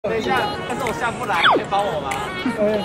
等一下，但是我下不来，可以帮我吗？ 可以。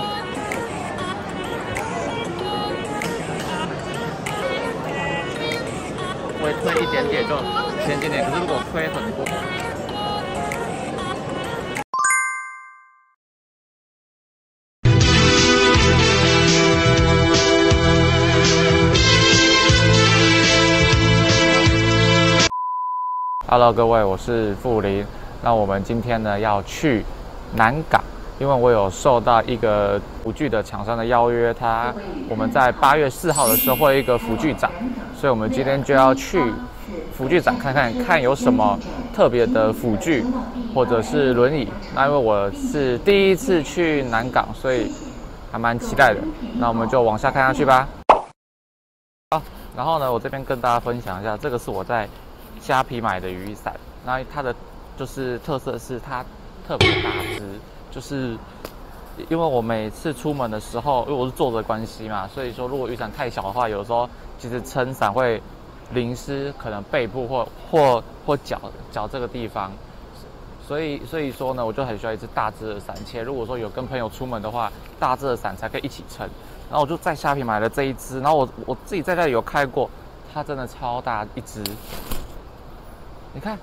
我推一点点就前点点，可是如果推很多，Hello， 各位，我是富林。那我们今天呢要去南港，因为我有受到一个辅具的厂商的邀约，我们在8月4号的时候会有一个辅具展，所以我们今天就要去辅具展看有什么特别的辅具或者是轮椅。那因为我是第一次去南港，所以还蛮期待的。那我们就往下看下去吧。好，然后呢，我这边跟大家分享一下，这个是我在虾皮买的雨伞，那它的就是特色是它特别大只，就是因为我每次出门的时候，因为我是坐着关系嘛，所以说如果雨伞太小的话，有时候其实撑伞会淋湿可能背部或脚这个地方，所以说呢，我就很需要一支大只的伞，且如果说有跟朋友出门的话，大只的伞才可以一起撑。然后我就在虾皮买了这一支，然后我自己在这里有开过，它真的超大一支。你看，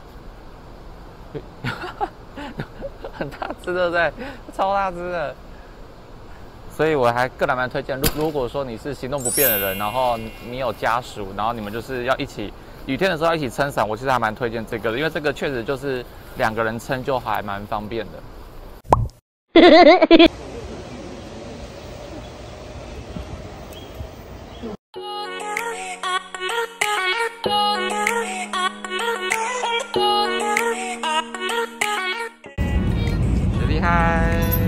很大只，对不对？超大只的，所以我还个人蛮推荐。如果说你是行动不便的人，然后你有家属，然后你们就是要一起雨天的时候要一起撑伞，我其实还蛮推荐这个的，因为这个确实就是2个人撑就还蛮方便的。厉害！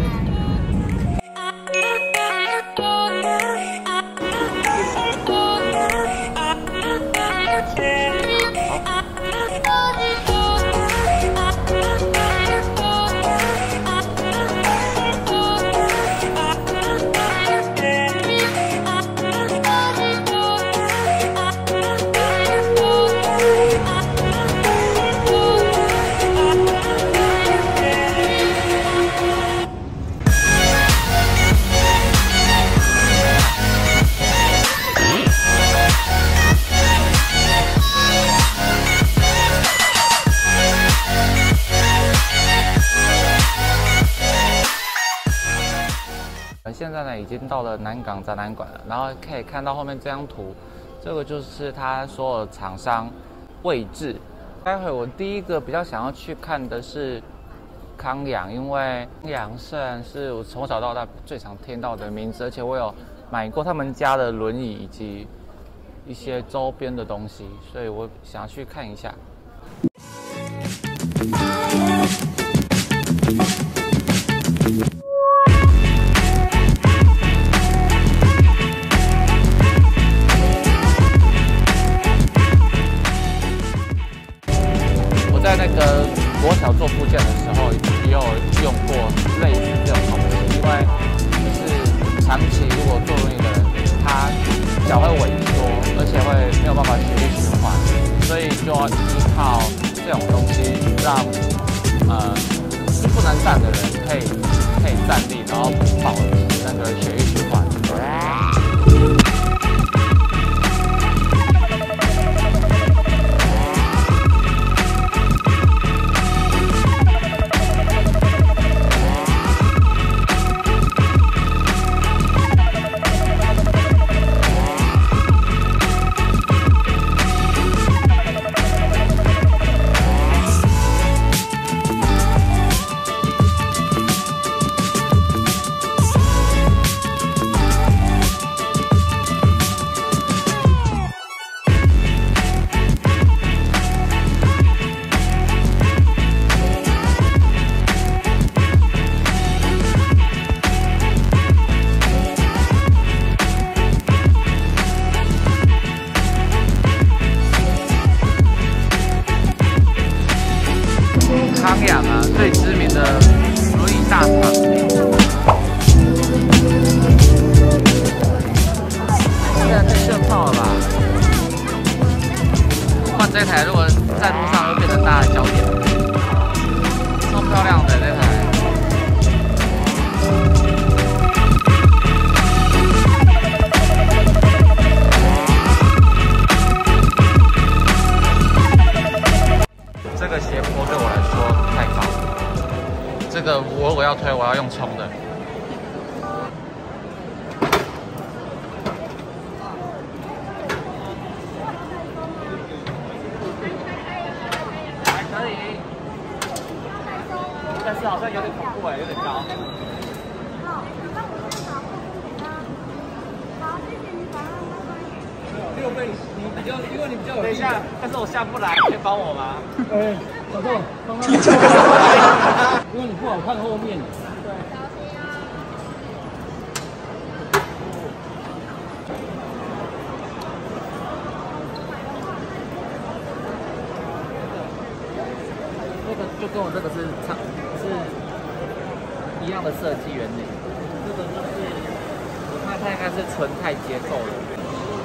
现在呢，已经到了南港展览馆了，然后可以看到后面这张图，这个就是他所有厂商位置。待会我第一个比较想要去看的是康阳，因为康阳虽然是我从小到大最常听到的名字，而且我有买过他们家的轮椅以及一些周边的东西，所以我想要去看一下。在那个国小做复健的时候，也有用过类似这种东西，因为就是长期如果坐轮椅的人，他脚会萎缩，而且会没有办法血液循环，所以就要依靠这种东西让不能站的人可以站立，然后保持那个血液循环。 这个我如果要推，我要用冲的。还可以，但是好像有点恐怖哎，有点高。6倍，你比较，因为你比较有。等一下，但是我下不来，可以帮我吗？ 哎，小豆，帮他。因为你不好看后面。对。 那个就跟我这个是一样的设计原理。这个就是，我看它应该是纯钛结构的。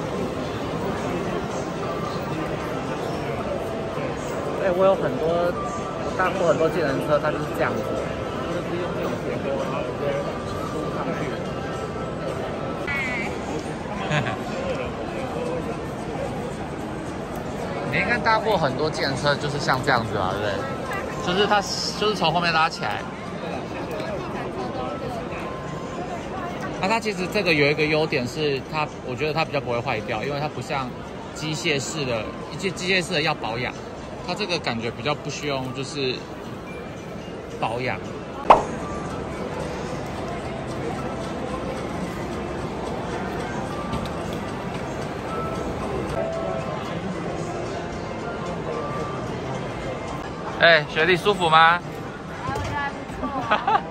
对，我有很多，我搭过很多计程车，它就是这样子，就是用这种结构，然后直接撸上去。你应该搭过很多计程车，就是像这样子吧，对不对？就是它就是从后面拉起来。那它其实这个有一个优点是它，我觉得它比较不会坏掉，因为它不像机械式的要保养。它这个感觉比较不需要，就是保养。哎，学弟舒服吗？ 我觉得还不错。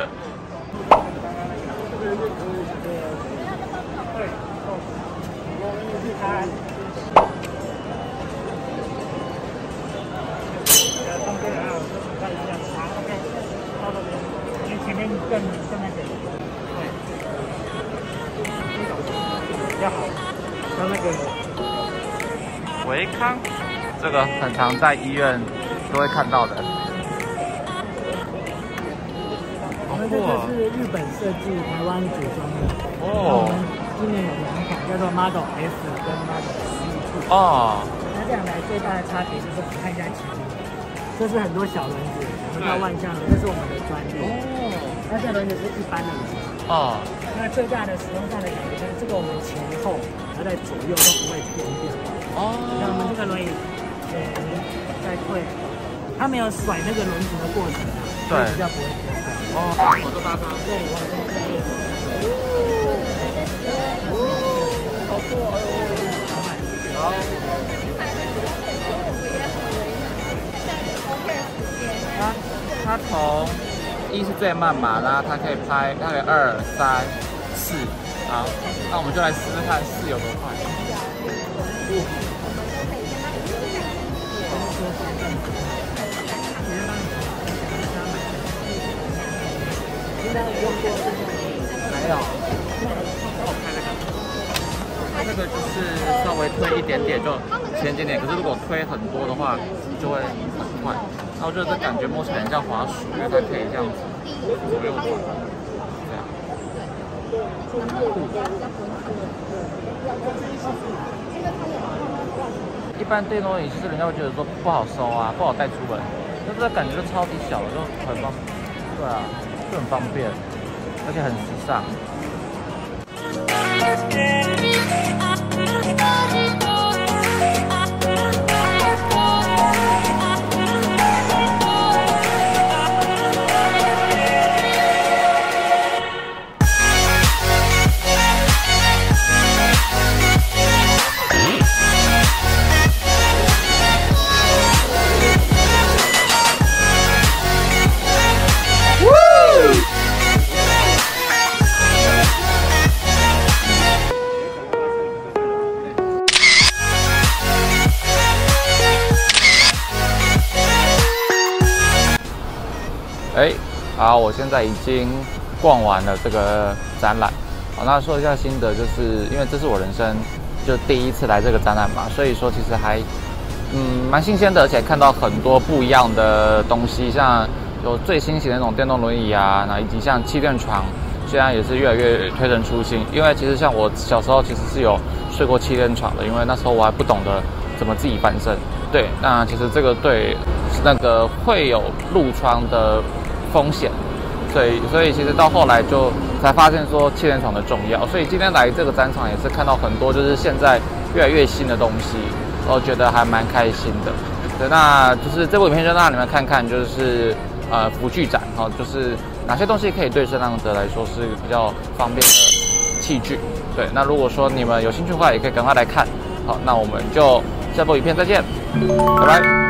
前面更那个，对，比较好，像那个维康，这个很常在医院都会看到的。 我们这个是日本设计，台湾组装的。哦。我们今年有2款，叫做 Model S 跟 Model C。哦。那这两台最大的差别就是我们看一下前面，这是很多小轮子，我们叫万向轮，这是我们的专利。哦。那这轮子是一般的轮子。哦。那最大的使用上的感觉就是这个我们前后，它在左右都不会偏掉。哦。那我们这个轮椅，再退，它没有甩那个轮子的过程啊，对，比较不会偏掉。哦。我都搭它。对，我这个。好酷哦！好。它从1是最慢嘛，然后它可以拍，它可以2、3、4，好，那我们就来试试看4有多快。没有。它这个就是稍微推一点点就前进点，可是如果推很多的话就会很快。然后我觉得这感觉摸起来很像滑鼠，因为它可以这样子左右转，这样。一般电动椅其实人家会觉得说不好收啊，不好带出门，但是它感觉就超级小，就很方便，对啊，就很方便，而且很时尚。哎，好，我现在已经逛完了这个展览。好，那说一下心得，就是因为这是我人生就第一次来这个展览嘛，所以说其实还蛮新鲜的，而且看到很多不一样的东西，像有最新型的那种电动轮椅啊，然后以及像气垫床，现在也是越来越推陈出新。因为其实像我小时候其实是有睡过气垫床的，因为那时候我还不懂得怎么自己翻身。对，那其实这个对那个会有褥疮的风险。所以其实到后来就才发现说气垫床的重要。所以今天来这个展场也是看到很多就是现在越来越新的东西，我觉得还蛮开心的。对，那就是这部影片就让你们看看，就是辅具展，就是哪些东西可以对摄浪者来说是比较方便的器具。对，那如果说你们有兴趣的话，也可以赶快来看。好，那我们就下部影片再见，拜拜。